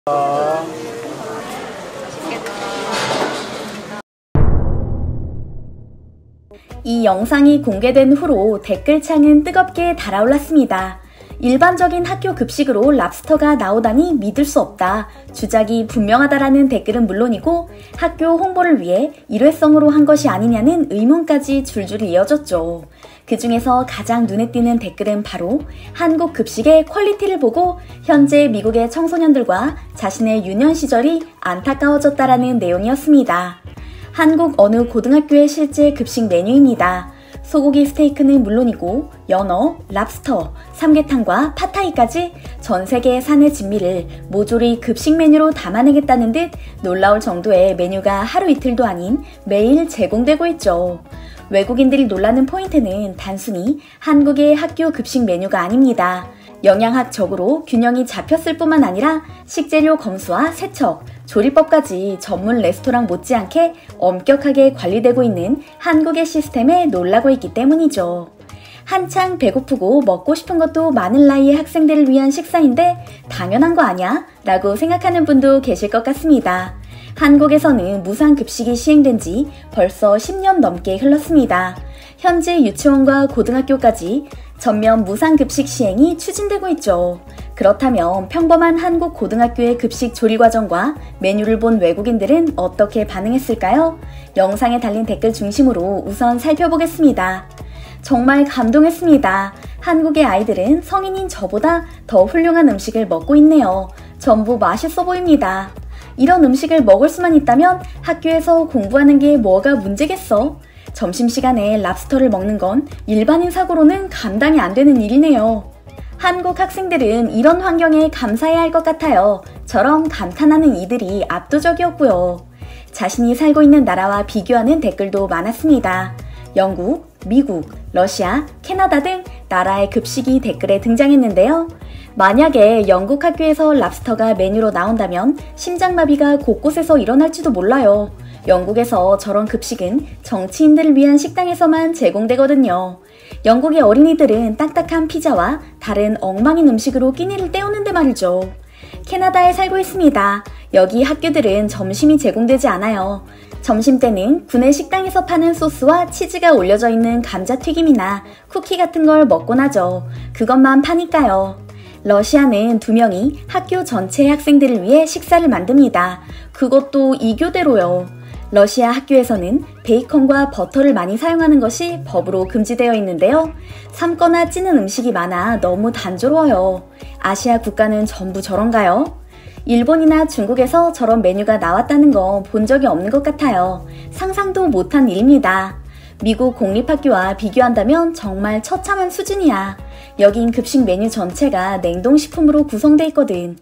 이 영상이 공개된 후로 댓글창은 뜨겁게 달아올랐습니다. 일반적인 학교 급식으로 랍스터가 나오다니 믿을 수 없다. 주작이 분명하다라는 댓글은 물론이고 학교 홍보를 위해 일회성으로 한 것이 아니냐는 의문까지 줄줄 이어졌죠. 그 중에서 가장 눈에 띄는 댓글은 바로 한국 급식의 퀄리티를 보고 현재 미국의 청소년들과 자신의 유년 시절이 안타까워졌다라는 내용이었습니다. 한국 어느 고등학교의 실제 급식 메뉴입니다. 소고기 스테이크는 물론이고 연어, 랍스터, 삼계탕과 팟타이까지 전 세계의 산의 진미를 모조리 급식 메뉴로 담아내겠다는 듯 놀라울 정도의 메뉴가 하루 이틀도 아닌 매일 제공되고 있죠. 외국인들이 놀라는 포인트는 단순히 한국의 학교 급식 메뉴가 아닙니다. 영양학적으로 균형이 잡혔을 뿐만 아니라 식재료 검수와 세척, 조리법까지 전문 레스토랑 못지않게 엄격하게 관리되고 있는 한국의 시스템에 놀라고 있기 때문이죠. 한창 배고프고 먹고 싶은 것도 많은 나이의 학생들을 위한 식사인데 당연한 거 아냐? 라고 생각하는 분도 계실 것 같습니다. 한국에서는 무상급식이 시행된 지 벌써 10년 넘게 흘렀습니다. 현재 유치원과 고등학교까지 전면 무상급식 시행이 추진되고 있죠. 그렇다면 평범한 한국 고등학교의 급식 조리 과정과 메뉴를 본 외국인들은 어떻게 반응했을까요? 영상에 달린 댓글 중심으로 우선 살펴보겠습니다. 정말 감동했습니다. 한국의 아이들은 성인인 저보다 더 훌륭한 음식을 먹고 있네요. 전부 맛있어 보입니다. 이런 음식을 먹을 수만 있다면 학교에서 공부하는 게 뭐가 문제겠어? 점심시간에 랍스터를 먹는 건 일반인 사고로는 감당이 안 되는 일이네요. 한국 학생들은 이런 환경에 감사해야 할 것 같아요. 처럼 감탄하는 이들이 압도적이었고요. 자신이 살고 있는 나라와 비교하는 댓글도 많았습니다. 영국, 미국, 러시아, 캐나다 등 나라의 급식이 댓글에 등장했는데요. 만약에 영국 학교에서 랍스터가 메뉴로 나온다면 심장마비가 곳곳에서 일어날지도 몰라요. 영국에서 저런 급식은 정치인들을 위한 식당에서만 제공되거든요. 영국의 어린이들은 딱딱한 피자와 다른 엉망인 음식으로 끼니를 때우는데 말이죠. 캐나다에 살고 있습니다. 여기 학교들은 점심이 제공되지 않아요. 점심때는 구내 식당에서 파는 소스와 치즈가 올려져 있는 감자튀김이나 쿠키 같은 걸 먹곤 하죠. 그것만 파니까요. 러시아는 2명이 학교 전체 학생들을 위해 식사를 만듭니다. 그것도 2교대로요. 러시아 학교에서는 베이컨과 버터를 많이 사용하는 것이 법으로 금지되어 있는데요. 삶거나 찌는 음식이 많아 너무 단조로워요. 아시아 국가는 전부 저런가요? 일본이나 중국에서 저런 메뉴가 나왔다는 거 본 적이 없는 것 같아요. 상상도 못한 일입니다. 미국 공립학교와 비교한다면 정말 처참한 수준이야. 여긴 급식 메뉴 전체가 냉동식품으로 구성돼 있거든.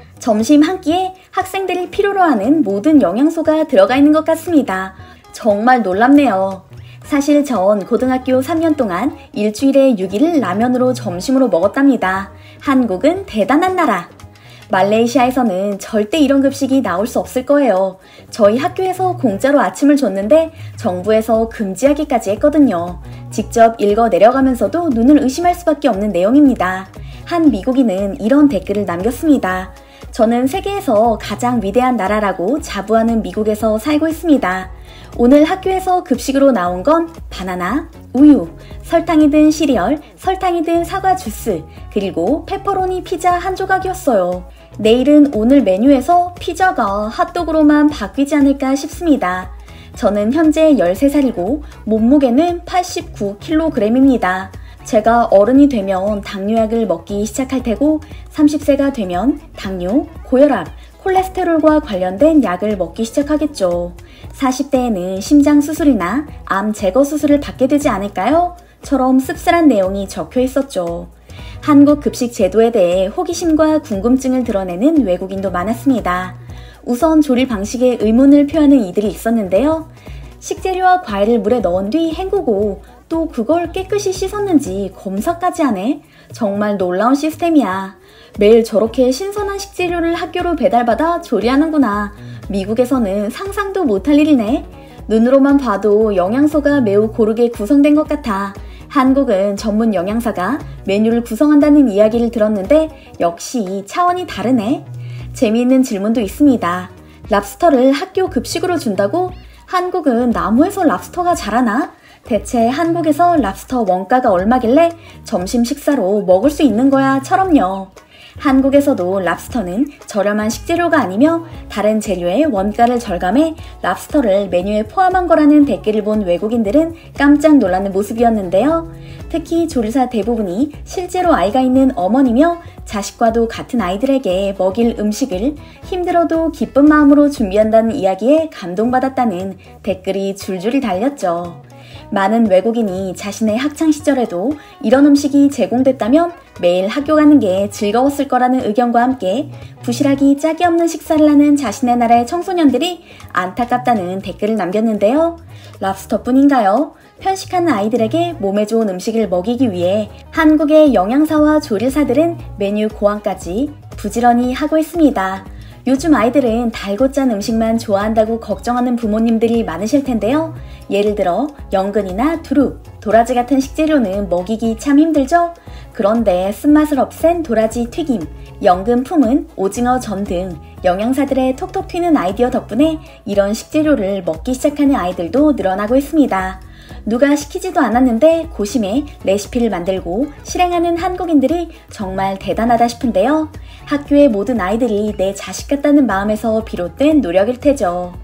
점심 한 끼에 학생들이 필요로 하는 모든 영양소가 들어가 있는 것 같습니다. 정말 놀랍네요. 사실 전 고등학교 3년 동안 일주일에 6일을 라면으로 점심으로 먹었답니다. 한국은 대단한 나라. 말레이시아에서는 절대 이런 급식이 나올 수 없을 거예요. 저희 학교에서 공짜로 아침을 줬는데 정부에서 금지하기까지 했거든요. 직접 읽어 내려가면서도 눈을 의심할 수밖에 없는 내용입니다. 한 미국인은 이런 댓글을 남겼습니다. 저는 세계에서 가장 위대한 나라라고 자부하는 미국에서 살고 있습니다. 오늘 학교에서 급식으로 나온 건 바나나, 우유, 설탕이 든 시리얼, 설탕이 든 사과 주스, 그리고 페퍼로니 피자 한 조각이었어요. 내일은 오늘 메뉴에서 피자가 핫도그로만 바뀌지 않을까 싶습니다. 저는 현재 13살이고 몸무게는 89kg입니다. 제가 어른이 되면 당뇨약을 먹기 시작할 테고 30세가 되면 당뇨, 고혈압, 콜레스테롤과 관련된 약을 먹기 시작하겠죠. 40대에는 심장 수술이나 암 제거 수술을 받게 되지 않을까요? 처럼 씁쓸한 내용이 적혀 있었죠. 한국 급식 제도에 대해 호기심과 궁금증을 드러내는 외국인도 많았습니다. 우선 조리 방식에 의문을 표하는 이들이 있었는데요. 식재료와 과일을 물에 넣은 뒤 헹구고 또 그걸 깨끗이 씻었는지 검사까지 하네? 정말 놀라운 시스템이야. 매일 저렇게 신선한 식재료를 학교로 배달받아 조리하는구나. 미국에서는 상상도 못할 일이네. 눈으로만 봐도 영양소가 매우 고르게 구성된 것 같아. 한국은 전문 영양사가 메뉴를 구성한다는 이야기를 들었는데 역시 차원이 다르네. 재미있는 질문도 있습니다. 랍스터를 학교 급식으로 준다고? 한국은 나무에서 랍스터가 자라나? 대체 한국에서 랍스터 원가가 얼마길래 점심 식사로 먹을 수 있는 거야? 처럼요. 한국에서도 랍스터는 저렴한 식재료가 아니며 다른 재료의 원가를 절감해 랍스터를 메뉴에 포함한 거라는 댓글을 본 외국인들은 깜짝 놀라는 모습이었는데요. 특히 조리사 대부분이 실제로 아이가 있는 어머니며 자식과도 같은 아이들에게 먹일 음식을 힘들어도 기쁜 마음으로 준비한다는 이야기에 감동받았다는 댓글이 줄줄이 달렸죠. 많은 외국인이 자신의 학창시절에도 이런 음식이 제공됐다면 매일 학교 가는 게 즐거웠을 거라는 의견과 함께 부실하기 짝이 없는 식사를 하는 자신의 나라의 청소년들이 안타깝다는 댓글을 남겼는데요. 랍스터뿐인가요? 편식하는 아이들에게 몸에 좋은 음식을 먹이기 위해 한국의 영양사와 조리사들은 메뉴 고안까지 부지런히 하고 있습니다. 요즘 아이들은 달고 짠 음식만 좋아한다고 걱정하는 부모님들이 많으실 텐데요. 예를 들어 연근이나 두릅, 도라지 같은 식재료는 먹이기 참 힘들죠? 그런데 쓴맛을 없앤 도라지 튀김, 연근 품은 오징어 전 등 영양사들의 톡톡 튀는 아이디어 덕분에 이런 식재료를 먹기 시작하는 아이들도 늘어나고 있습니다. 누가 시키지도 않았는데 고심해 레시피를 만들고 실행하는 한국인들이 정말 대단하다 싶은데요. 학교의 모든 아이들이 내 자식 같다는 마음에서 비롯된 노력일 테죠.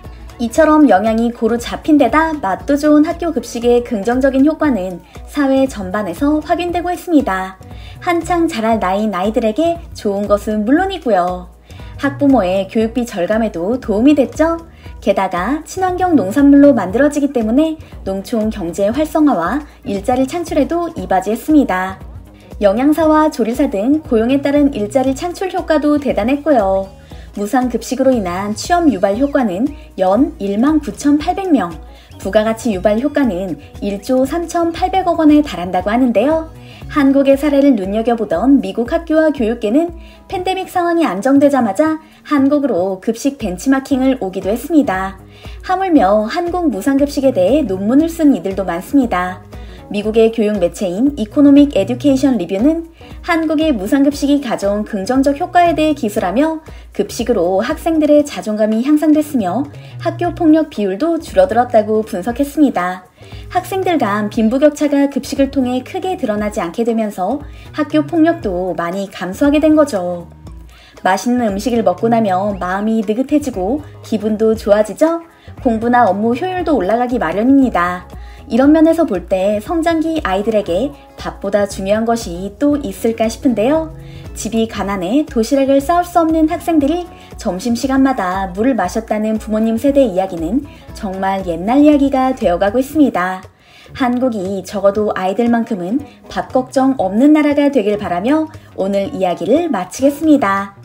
이처럼 영양이 고루 잡힌 데다 맛도 좋은 학교 급식의 긍정적인 효과는 사회 전반에서 확인되고 있습니다. 한창 자랄 나이인 아이들에게 좋은 것은 물론이고요. 학부모의 교육비 절감에도 도움이 됐죠. 게다가 친환경 농산물로 만들어지기 때문에 농촌 경제 활성화와 일자리 창출에도 이바지했습니다. 영양사와 조리사 등 고용에 따른 일자리 창출 효과도 대단했고요. 무상급식으로 인한 취업 유발 효과는 연 19,800명, 부가가치 유발 효과는 1조 3,800억 원에 달한다고 하는데요. 한국의 사례를 눈여겨보던 미국 학교와 교육계는 팬데믹 상황이 안정되자마자 한국으로 급식 벤치마킹을 오기도 했습니다. 하물며 한국 무상급식에 대해 논문을 쓴 이들도 많습니다. 미국의 교육 매체인 이코노믹 에듀케이션 리뷰는 한국의 무상급식이 가져온 긍정적 효과에 대해 기술하며 급식으로 학생들의 자존감이 향상됐으며 학교 폭력 비율도 줄어들었다고 분석했습니다. 학생들 간 빈부격차가 급식을 통해 크게 드러나지 않게 되면서 학교 폭력도 많이 감소하게 된 거죠. 맛있는 음식을 먹고 나면 마음이 느긋해지고 기분도 좋아지죠? 공부나 업무 효율도 올라가기 마련입니다. 이런 면에서 볼 때 성장기 아이들에게 밥보다 중요한 것이 또 있을까 싶은데요. 집이 가난해 도시락을 싸올 수 없는 학생들이 점심시간마다 물을 마셨다는 부모님 세대의 이야기는 정말 옛날 이야기가 되어가고 있습니다. 한국이 적어도 아이들만큼은 밥 걱정 없는 나라가 되길 바라며 오늘 이야기를 마치겠습니다.